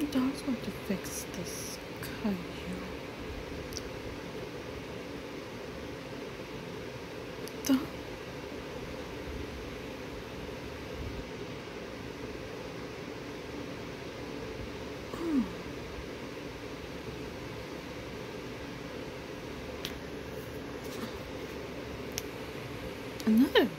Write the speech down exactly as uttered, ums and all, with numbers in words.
does want to fix this Caillou. The oh. Another